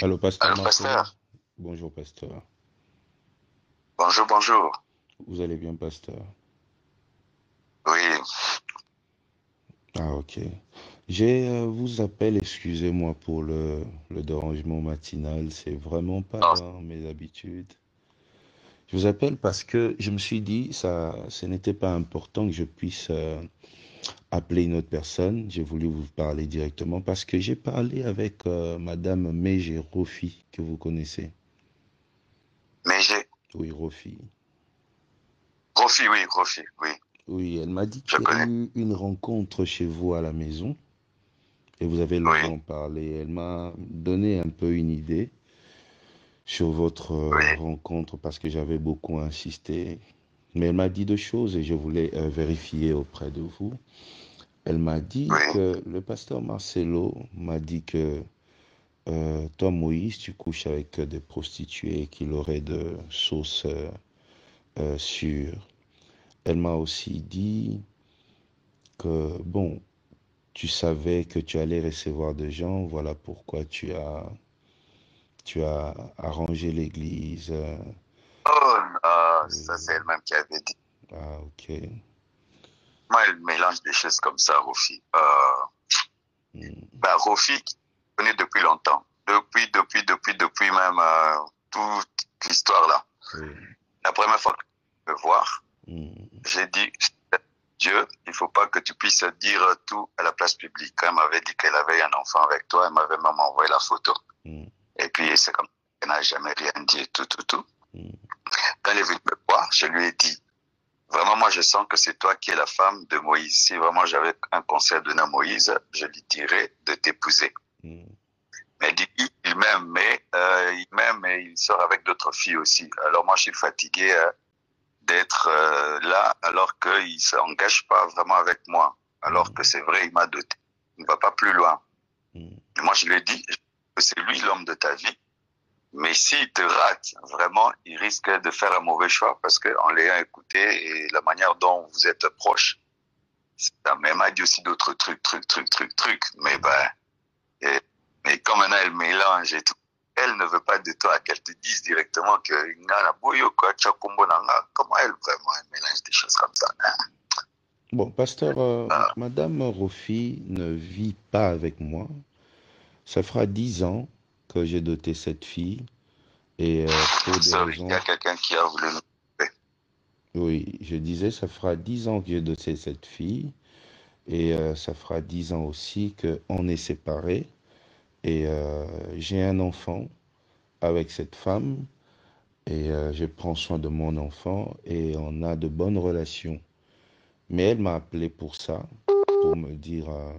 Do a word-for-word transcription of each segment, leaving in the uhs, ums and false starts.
Allô, pasteur Allô, Marcelo. pasteur. Bonjour, pasteur. Bonjour, bonjour. Vous allez bien, pasteur? Oui, Ah, ok. J'ai euh, vous appelle, excusez-moi pour le, le dérangement matinal, c'est vraiment pas non, dans mes habitudes. Je vous appelle parce que je me suis dit, ça, ce n'était pas important que je puisse euh, appeler une autre personne. J'ai voulu vous parler directement parce que j'ai parlé avec euh, Madame Meije Rofi, que vous connaissez. mais j'ai... Oui, Rofi. Rofi, oui, Rofi, oui, Oui, elle m'a dit je qu'il y a connais. eu une rencontre chez vous à la maison. Et vous avez Oui, longuement parlé. Elle m'a donné un peu une idée sur votre oui, euh, rencontre parce que j'avais beaucoup insisté. Mais elle m'a dit deux choses et je voulais euh, vérifier auprès de vous. Elle m'a dit oui. que le pasteur Marcelo m'a dit que euh, toi, Moïse, tu couches avec des prostituées et qu'il aurait de sauce euh, euh, sûre. Elle m'a aussi dit que, bon, tu savais que tu allais recevoir des gens, voilà pourquoi tu as tu as arrangé l'église. euh, Oh, non, ça c'est oui. elle-même qui avait dit. Ah, ok. Moi, elle mélange des choses comme ça, Rofi. Euh, Hmm. bah, Rofi, je connais depuis longtemps. Depuis, depuis, depuis, depuis même euh, toute l'histoire là. Oui. La première fois que je me voir, Hmm. j'ai dit, Dieu, il faut pas que tu puisses dire tout à la place publique. Quand elle m'avait dit qu'elle avait un enfant avec toi, elle m'avait même envoyé la photo. Hmm. Et puis, c'est comme elle n'a jamais rien dit et tout, tout, tout. Hmm. Quand elle est venue me voir, je lui ai dit, vraiment, moi, je sens que c'est toi qui es la femme de Moïse. Si vraiment j'avais un conseil à donner à Moïse, je lui dirais de t'épouser. Hmm. Mais elle dit, il m'aime, mais euh, il m'aime et il sort avec d'autres filles aussi. Alors moi, je suis fatigué euh, d'être euh, là alors qu'il ne s'engage pas vraiment avec moi. Alors que Hmm. c'est vrai, il m'a doté. Il ne va pas plus loin. Hmm. Et moi, je lui ai dit que c'est lui l'homme de ta vie. Mais s'il te rate, vraiment, il risque de faire un mauvais choix parce qu'en l'ayant écouté et la manière dont vous êtes proche, ça m'a dit aussi d'autres trucs, trucs, trucs, trucs, trucs. Mais ben, et, mais comme maintenant elle mélange et tout, elle ne veut pas de toi, qu'elle te dise directement que Ngana Boyo, quoi, Tchakumbo Nanga, comment elle vraiment, elle mélange des choses comme ça, hein? Bon, pasteur, euh, Ah, Madame Rofi ne vit pas avec moi. Ça fera dix ans que j'ai doté cette fille et euh, pour des sorry, il y raisons. a quelqu'un qui a voulu nous... Oui, je disais, ça fera dix ans que j'ai doté cette fille et euh, ça fera dix ans aussi qu'on est séparés et euh, j'ai un enfant avec cette femme. Et euh, je prends soin de mon enfant et on a de bonnes relations. Mais elle m'a appelé pour ça, pour me dire, euh,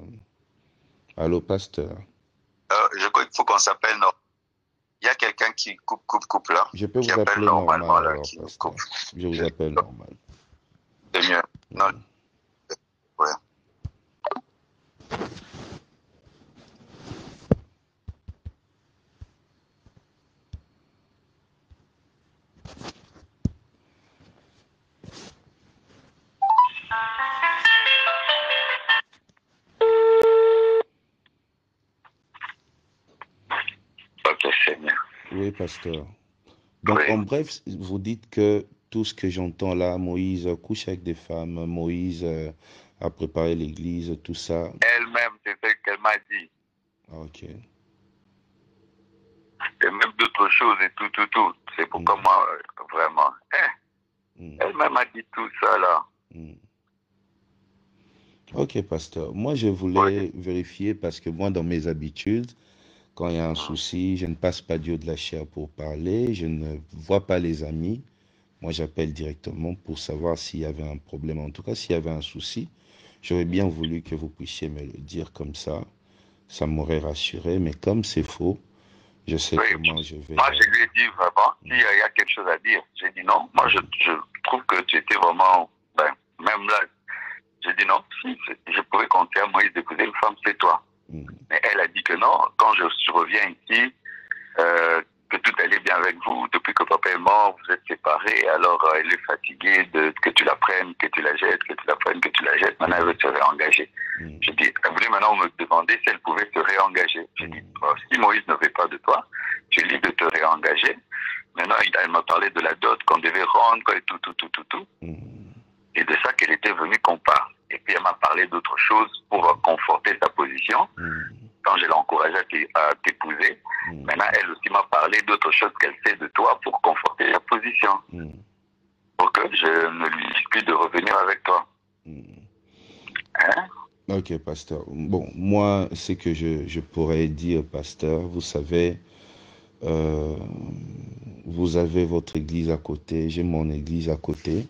allô pasteur, Euh, je crois qu'il faut qu'on s'appelle, non. Il y a quelqu'un qui coupe, coupe, coupe là, je peux qui vous appelle appeler normal normalement là, alors qui nous pasteur. coupe. Je vous Je- appelle normal. C'est mieux. Non, ouais. Ok, c'est mieux. Oui pasteur. Donc en Oui. bref, vous dites que tout ce que j'entends là, Moïse couche avec des femmes, Moïse euh, a préparé l'église, tout ça. Elle-même, c'est ce qu'elle m'a dit. Ah, ok. Et même d'autres choses et tout, tout, tout. C'est pourquoi Hmm. moi, euh, vraiment, hein, Hmm. elle-même a dit tout ça là. Hmm. Ok pasteur. Moi je Oui. voulais vérifier parce que moi dans mes habitudes, quand il y a un Mm. souci, je ne passe pas Dieu de la chair pour parler, je ne vois pas les amis. Moi, j'appelle directement pour savoir s'il y avait un problème. En tout cas, s'il y avait un souci, j'aurais bien voulu que vous puissiez me le dire comme ça. Ça m'aurait rassuré. Mais comme c'est faux, je sais Oui. comment je vais. Moi, euh, je lui ai dit vraiment, s'il mm, y, a y a quelque chose à dire, j'ai dit non. Moi, je, mm, je trouve que tu étais vraiment, ben, même là, j'ai dit non. Si je pouvais compter à Moïse d'épouser une femme, c'est toi. mm, Mais elle a dit que non. Quand je reviens ici, euh, que tout allait bien avec vous, depuis que papa est mort, vous êtes séparés, alors euh, elle est fatiguée de que tu la prennes, que tu la jettes, que tu la prennes, que tu la jettes, maintenant elle veut se réengager. mm, J'ai dit, elle voulait maintenant me demander si elle pouvait se réengager. J'ai dit, mm, oh, si Moïse ne veut pas de toi, tu es libre de te réengager. Maintenant, elle m'a parlé de la dot qu'on devait rendre, et tout, tout, tout, tout, tout. Mmh. Et de ça qu'elle était venue qu'on parle. Et puis, elle m'a parlé d'autres choses pour conforter sa position. Mmh. Quand je l'ai encouragée à t'épouser, mmh. maintenant, elle aussi m'a parlé d'autres choses qu'elle sait de toi pour conforter sa position. Mmh. Pour que je ne lui dise plus de revenir avec toi. Mmh. Hein? Ok, pasteur. Bon, moi, ce que je, je pourrais dire, pasteur, vous savez, euh, vous avez votre église à côté, j'ai mon église à côté.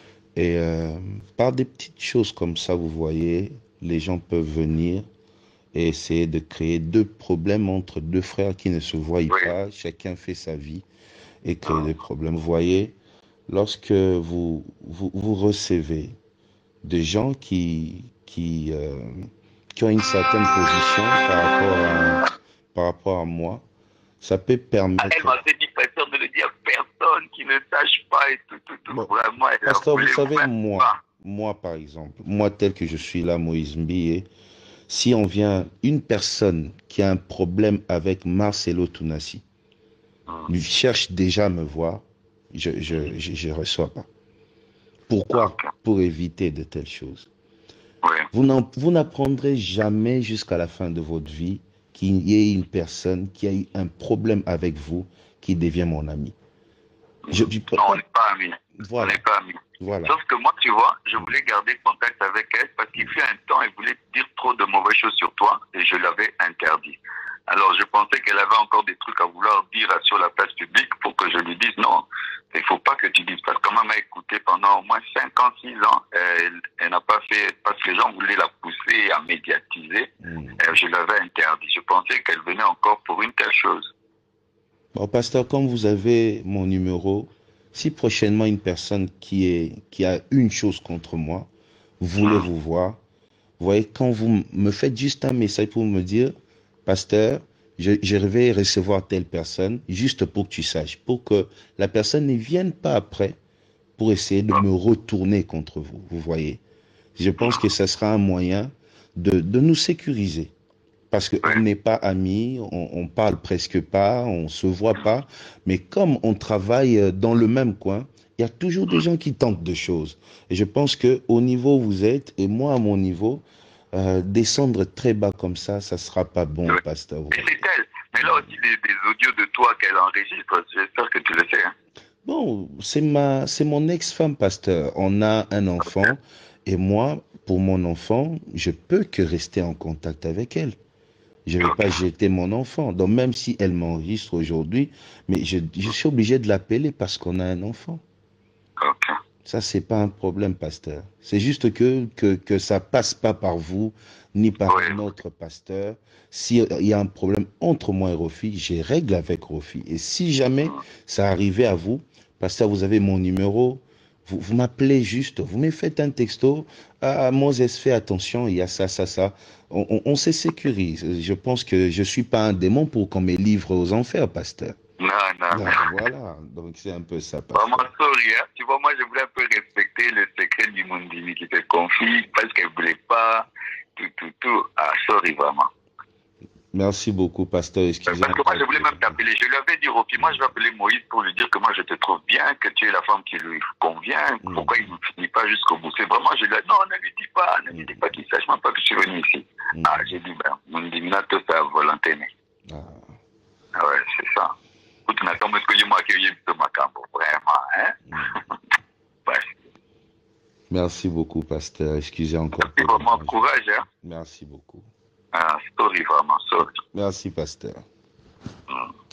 Et euh, par des petites choses comme ça, vous voyez, les gens peuvent venir et essayer de créer deux problèmes entre deux frères qui ne se voient oui. pas. Chacun fait sa vie et crée des problèmes. Vous voyez, lorsque vous, vous, vous recevez des gens qui, qui, euh, qui ont une certaine position par rapport à, par rapport à moi, ça peut permettre... Elle m'a dit, pasteur, de le dire à personne qui ne sache pas et tout, tout, tout. Bon, Vraiment, pasteur, vous savez, moi, pas. moi, par exemple, moi, tel que je suis là, Moïse Mbié, si on vient, une personne qui a un problème avec Marcelo Tounassi, hum. lui cherche déjà à me voir, je ne je, je, je reçois pas. Pourquoi? Okay. Pour éviter de telles choses. Oui. Vous n'apprendrez jamais jusqu'à la fin de votre vie qu'il y ait une personne qui a eu un problème avec vous qui devient mon ami. Je, je non, on n'est pas amis. Voilà. On n'est pas amis. Voilà. Sauf que moi, tu vois, je voulais garder contact avec elle parce qu'il fut un temps, elle voulait dire trop de mauvaises choses sur toi et je l'avais interdit. Alors, je pensais qu'elle avait encore des trucs à vouloir dire sur la place publique pour que je lui dise non. Il ne faut pas que tu dises. Parce que maman m'a écouté pendant au moins cinq ans, six ans. Elle, elle n'a pas fait, parce que les gens voulaient la pousser à médiatiser. Mmh. Je l'avais interdit. Je pensais qu'elle venait encore pour une telle chose. Bon, pasteur, comme vous avez mon numéro, si prochainement une personne qui, est, qui a une chose contre moi voulait mmh. vous voir, vous voyez, quand vous me faites juste un message pour me dire, pasteur, je, je vais recevoir telle personne, juste pour que tu saches, pour que la personne ne vienne pas après pour essayer de me retourner contre vous, vous voyez. Je pense que ce sera un moyen de, de nous sécuriser. Parce qu'on n'est pas amis, on, on parle presque pas, on se voit pas, mais comme on travaille dans le même coin, il y a toujours des gens qui tentent de choses. Et je pense qu'au niveau où vous êtes, et moi à mon niveau, Euh, descendre très bas comme ça, ça sera pas bon, oui. pasteur. Mais c'est elle. Mais là aussi, des, des audios de toi qu'elle enregistre, j'espère que tu le sais. Hein. Bon, c'est ma, c'est mon ex-femme, pasteur. On a un enfant, okay. et moi, pour mon enfant, je peux que rester en contact avec elle. Je ne vais okay. pas jeter mon enfant. Donc, même si elle m'enregistre aujourd'hui, mais je, je suis obligé de l'appeler parce qu'on a un enfant. Ok. Ça, c'est pas un problème, pasteur. C'est juste que, que, que ça passe pas par vous, ni par oui. un autre pasteur. S'il y a un problème entre moi et Rofi, j'ai règle avec Rofi. Et si jamais ça arrivait à vous, pasteur, vous avez mon numéro, vous, vous m'appelez juste, vous me faites un texto. Ah, Moses, fais attention, il y a ça, ça, ça. On, on, on se sécurise. Je pense que je suis pas un démon pour qu'on me livre aux enfers, pasteur. Non, non, non. Voilà, donc c'est un peu ça. Pasteur. Vraiment, sorry, hein. Tu vois, moi, je voulais un peu respecter le secret du Mondini qui te confie parce qu'elle ne voulait pas tout, tout, tout. Ah, sorry, vraiment. Merci beaucoup, pasteur. Excusez-moi. Parce que moi, je voulais même t'appeler. Je lui avais dit, Ropi, moi, je vais appeler Moïse pour lui dire que moi, je te trouve bien, que tu es la femme qui lui convient. Mm. Pourquoi il ne finit pas jusqu'au bout? C'est vraiment, je lui ai dit, non, ne lui dis pas, ne lui dis pas qu'il ne sache même pas que je suis venu ici. Mm. Ah, j'ai dit, ben, Mondini, tout ça, volonté. Ah. Ah ouais, c'est ça. Merci beaucoup, pasteur. Excusez encore. Merci vraiment, courage. Hein? Merci beaucoup. Ah, sorry, vraiment, sorry. Merci, pasteur. Mm.